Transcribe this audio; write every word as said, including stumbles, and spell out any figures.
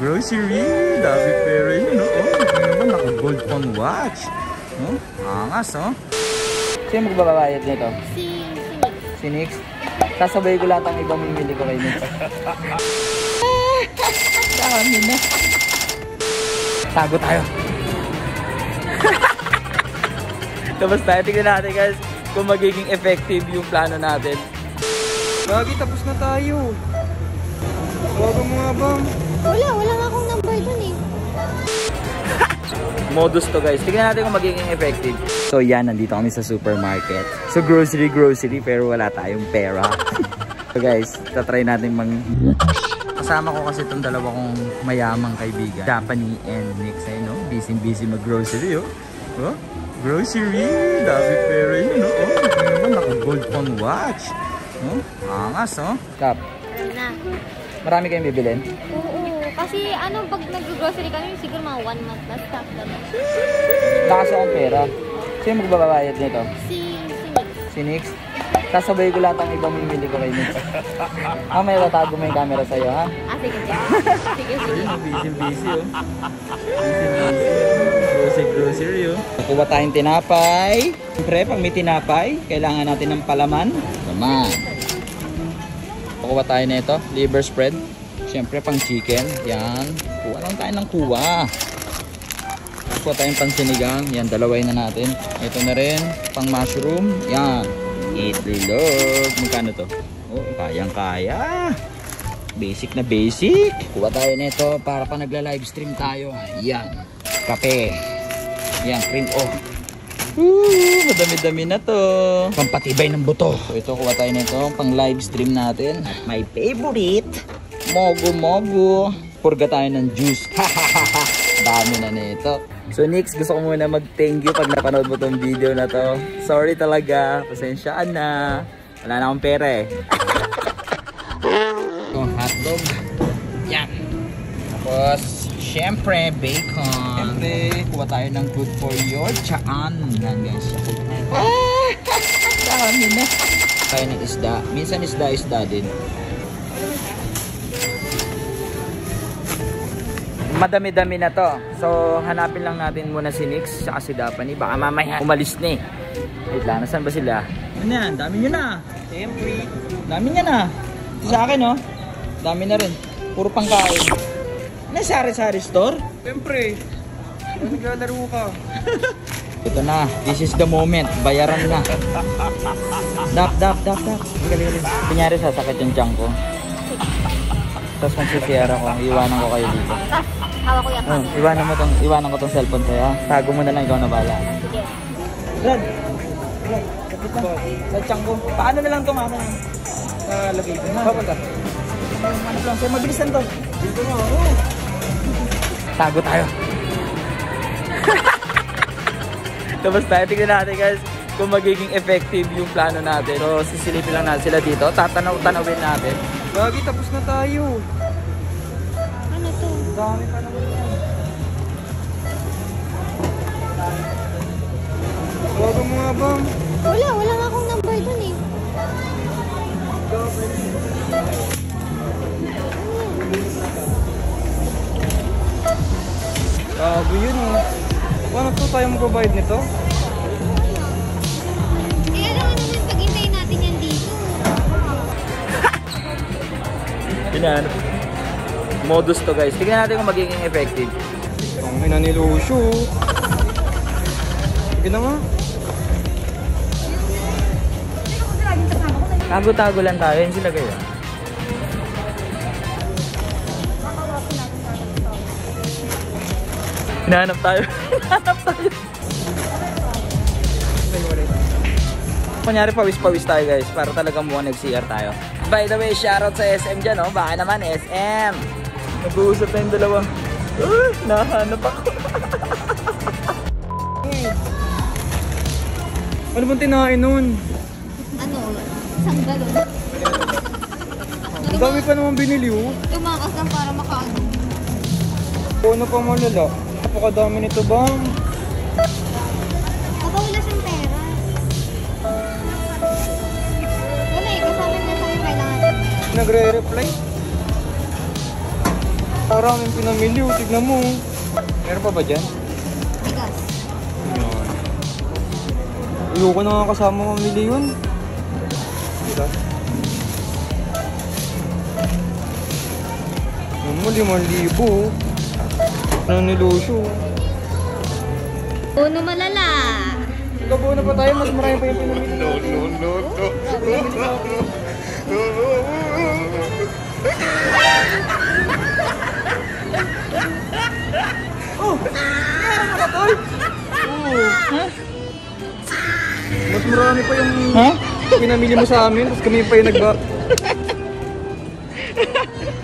grocery. Dami pera yun, no? Oh, ano naman, naka-gold pang watch. Oh, angas, oh. Sino magbabayad nito? Si, si Nix. Si Nix? Kasabay ko lahat ang ibang mimili ko kay Nix. Dami na. Tago tayo. Tapos tayo, tignan natin guys kung magiging effective yung plano natin. Gagi, tapos na tayo. Huwag mo nga ba? Wala, wala nga akong number dun eh. Modus to guys. Tignan natin kung magiging effective. So yan, nandito kami sa supermarket. So grocery, grocery, pero wala tayong pera. So guys, tatry natin mang... Kasama ko kasi itong dalawa kong mayamang kaibigan. Japanese and Nix, eh, no? Busy busy mag-grocery, oh. Oh, grocery. Dami pera yun, no? Oh, ano naman, naka-gold pang watch. Oh, angas, oh. Kap, Ano na? marami kayong bibilin? Oo, kasi ano, pag nag-grocery kami, siguro mga one month na stock naman. Lakas akong pera. Sino magbabayad nito? Si, si Nix. Si Nix? Kasabay ko lahat ang ibang mimili ko kay Nix. Ah, may tatago mo yung camera sa'yo, ha? Ah, sige, sige. Sige, sige. Busy, busy, oh. Busy, busy. Grocery, grocery, oh. Kukuha tayong tinapay. Siyempre, pag may tinapay, kailangan natin ng palaman. Palaman. Kukuha tayo na ito, liver spread. Siyempre, pang chicken. Yan. Kuha lang tayo ng kuha. Kuha tayong pang sinigang. Yan, dalaway na natin. Ito na rin, pang mushroom. Yan. Itlog. Magkano to? Oh, kayang-kaya. Basic na basic. Kuha tayo nito para pa nagla-livestream tayo. Yan. Kape. Yan, cream. Oh. Woo, madami-dami na to. Pampatibay ng buto. So, ito, kuha tayo nito pang livestream natin. At my favorite, mogo-mogo. Purga tayo ng juice. Dami na nito. So Nix, gusto ko muna mag-thank you pag napanood mo tong video na to. Sorry talaga, pasensyaan na. Wala na akong pera eh. Itong hotdog. Yan. Tapos, syempre, bacon. Syempre, kuha tayo ng good for your chaan. Yan guys. Ah! Dami na. Tayo ng isda. Minsan isda-isda din. Madami-dami na to. So, hanapin lang natin muna si Nix saka si Dapani. Baka mamaya umalis na eh. Wait lang, nasaan ba sila? Ano yan? Dami nyo na. Siyempre. Dami nyo na. Sa akin, oh. Dami na rin. Puro pangkain. Ano yung sari-sari store? Siyempre. Naglalaro ka. Ito na. This is the moment. Bayaran na. Dap, dap, dap, dap. Galing-galing. Kunyari, sasakit yung tiyan ko. Tapos magsisiyara ko. Iwanan ko kayo dito. Hawak ko yan. Oh, iwanan mo tong, iwanan ko tong cellphone sa'yo. Tago mo na lang, ikaw na bala. Sige. Brad, Brad, kapit na. Latsang ko. Paano na lang itong ako? Kalagay ko na. Papunta. Ano lang, sa'yo, mabilisan to. Dito na ako. Tago tayo. Tapos tayo, tignan natin guys kung magiging effective yung plano natin. So, sisilipin lang natin sila dito. Tatanaw-tanawin natin. Gagi, tapos na tayo. Ano to? Dami pa naman yan. Huwag mo nga ba? Wala, wala nga akong number dun eh. Gago yun oh. Paano to tayo magbabayad nito? Eh, alam nga naman, pag-hintayin natin yan dito. Yan. Modus to guys. Tignan natin kung magiging effective. Ang ina ni Lucio. Sige na nga. Tago-tago lang tayo. Yan sila kayo. Hinahanap tayo. Hinahanap tayo. Kunyari pawis-pawis tayo guys. Para talagang mukhang nag-C R tayo. By the way, shoutout sa S M dyan, oh. Baka naman, S M. Nag-uusap tayong dalawa. Uh, nahanap ako. Ano bang tinain nun? Ano? Isang galon. Ang dami pa naman binili oh. Tumakas lang para makaano. Ano pa malala? Napakadami nito bang? Baka wala siyang pera. Wala eh, kasama niya sa akin kailangan. Nagre-reply? Parang yung pinamili, oh. Tignan mo. Meron pa ba dyan? Bigas. Yan. Ayoko na nga kasama mamili yun. Diba? Yung mo, limang libo. Ano nilosyo? Uno malala. Nagkabuo na pa tayo, mas marami pa yung pinamili natin. No, no, no, no. Oh! Meron ka na, tol! Oo. Ha? Mas marami pa yung Ha? pinamili mo sa amin, tapos kami pa yung nagba...